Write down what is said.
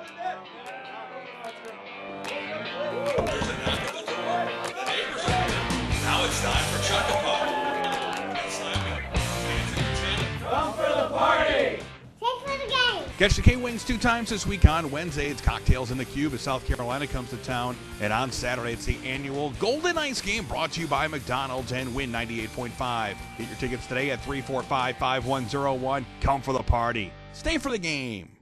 Now it's time for Chuck-a-Puck. Come for the party! Take for the game! Catch the K-Wings 2 times this week. On Wednesday, it's Cocktails in the Cube as South Carolina comes to town. And on Saturday, it's the annual Golden Ice Game brought to you by McDonald's and Win 98.5. Get your tickets today at 345-5101. Come for the party. Stay for the game.